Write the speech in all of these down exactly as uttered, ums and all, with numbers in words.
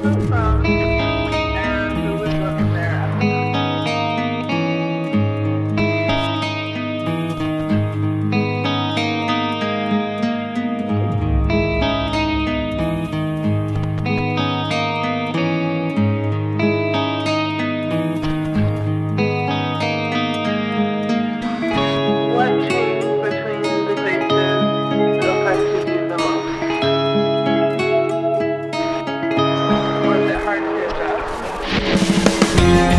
was from and who was living there at the time. What changed between the places that affected you the most? Was it hard to adjust?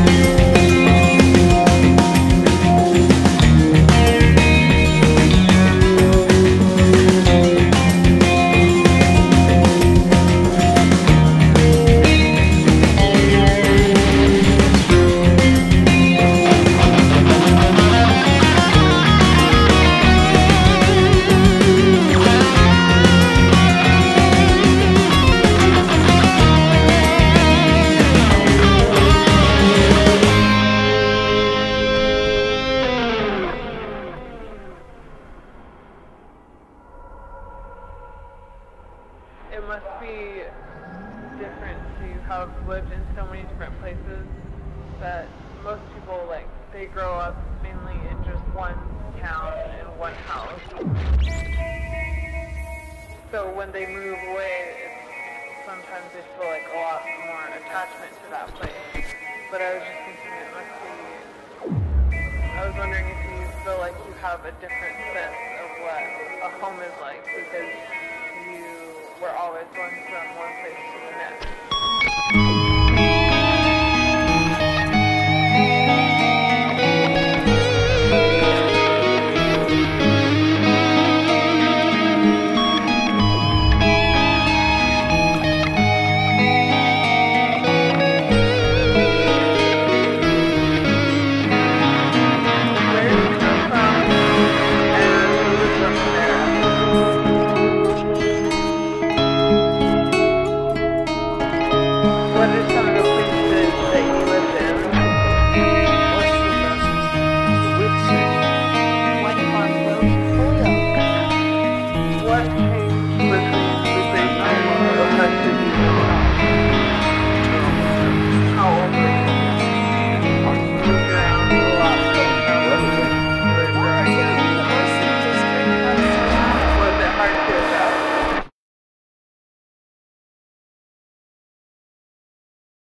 It must be different to have lived in so many different places that most people, like, they grow up mainly in just one town and one house. So when they move away, it's, sometimes they feel like a lot more attachment to that place. But I was just thinking it must be, I was wondering if you feel like you have a different sense of what a home is like because you we're always going from one place to the next.